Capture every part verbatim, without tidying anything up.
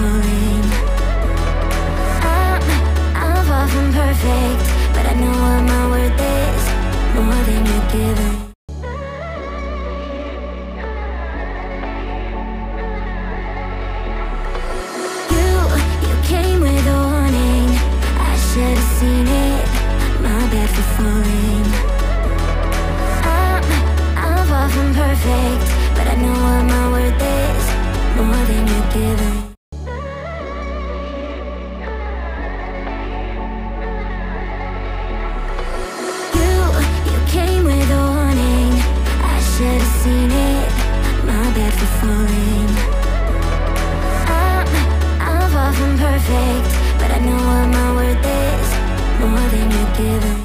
falling. I'm, I'm far from perfect, but I know what my worth is, more than you're giving. You, you came with a warning. I should have seen it, my bad for falling. I'm, I'm far from perfect, but I know what my worth is, more than you're giving. You, you came with a warning. I should have seen it, my bad for falling. I'm, I'm far from perfect, but I know what my worth is, more than you're giving.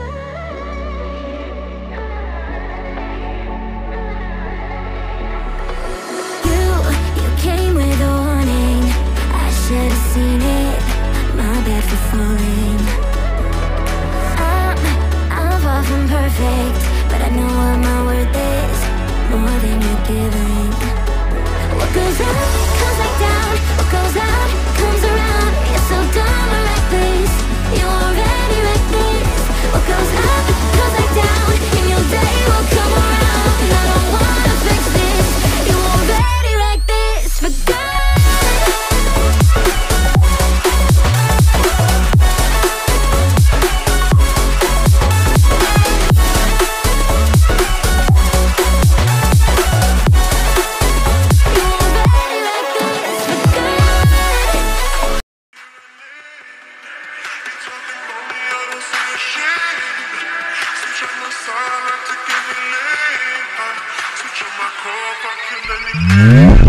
You, you came with a warning. I should have seen it, my bad for falling. I'm, I'm far from perfect, but I know what my worth is, more than you're giving. What goes up, comes back down. What goes out, comes around. You're so dumb and reckless, you already reckless. What goes up, comes back down, and your day will come around. And I don't wanna fix this, you already wrecked this for good. Mm-hmm.